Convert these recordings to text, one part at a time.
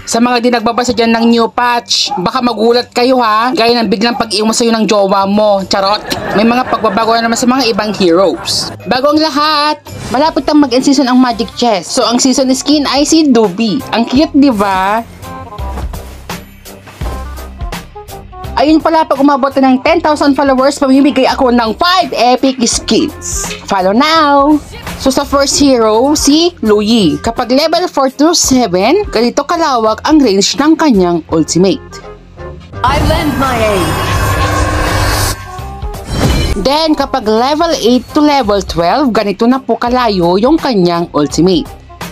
Sa mga di nagbabasa dyan ng new patch, baka magulat kayo ha, gaya ng biglang pag-iwan sa'yo ng jowa mo. Charot! May mga pagbabago na naman sa mga ibang heroes. Bago ang lahat, malapit ang mag-end season ang Magic Chess. So ang season skin ay si Doobie. Ang cute, di ba? Ayun pala, pag umabot na ng 10,000 followers, pamimigay ako ng 5 epic skins. Follow now! So sa first hero, si Luyi. Kapag level 4 to 7, ganito kalawak ang range ng kanyang ultimate. I lend my aid. Then kapag level 8 to level 12, ganito na po kalayo yung kanyang ultimate.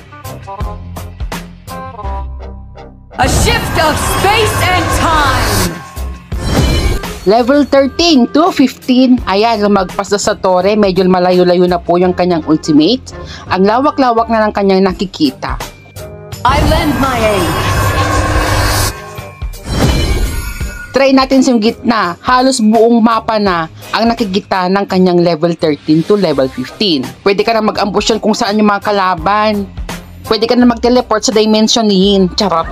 A shift of space and time. Level 13 to 15, ayan, lumagpas na sa tore, medyo malayo-layo na po yung kanyang ultimate. Ang lawak-lawak na ng kanyang nakikita. I lend my aid. Try natin yung gitna, halos buong mapa na ang nakikita ng kanyang level 13 to level 15. Pwede ka na mag-ambush yan kung saan yung mga kalaban. Pwede ka na mag-teleport sa Dimension Yin. Charot.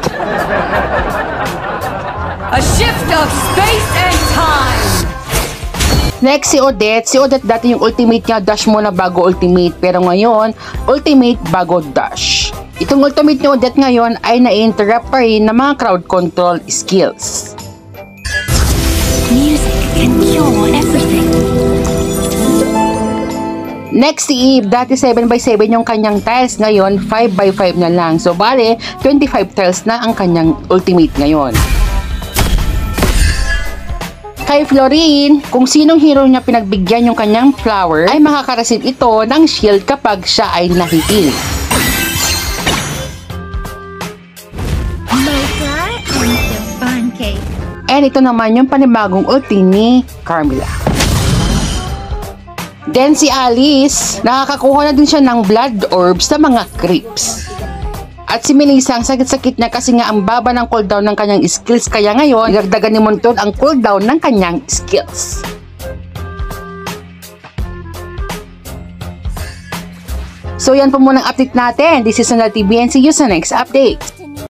A shift of space and time. Next, si Odette. Si Odette dati yung ultimate niya, dash muna bago ultimate. Pero ngayon, ultimate bago dash. Itong ultimate ni Odette ngayon ay na-interrupt pa rin ng mga crowd control skills. Music can cure everything. Next, si Eve. Dati 7x7 yung kanyang tiles. Ngayon, 5x5 na lang. So, bale, 25 tiles na ang kanyang ultimate ngayon. Kay Florine, kung sinong hero niya pinagbigyan yung kanyang flower, ay makaka-receive ito ng shield kapag siya ay nahihil. Mocha and the pancake. And ito naman yung panibagong ulti ni Carmilla. Then si Alice, nakakakuha na din siya ng blood orbs sa mga creeps. At si Melissa, ang sakit-sakit niya kasi nga ang baba ng cooldown ng kanyang skills. Kaya ngayon, nagdagan ni Montod ang cooldown ng kanyang skills. So yan po muna ang update natin. This is Sonal TV and see you sa next update.